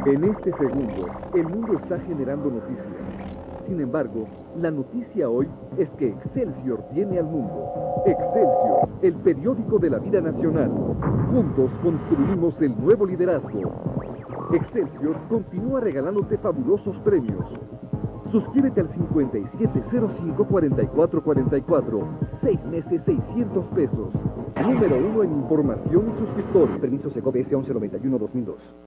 En este segundo, el mundo está generando noticias. Sin embargo, la noticia hoy es que Excelsior viene al mundo. Excelsior, el periódico de la vida nacional. Juntos construimos el nuevo liderazgo. Excelsior continúa regalándote fabulosos premios. Suscríbete al 5705-4444. 6 meses, 600 pesos. Número 1 en información y suscriptores. Permiso Segob S 1191-2002.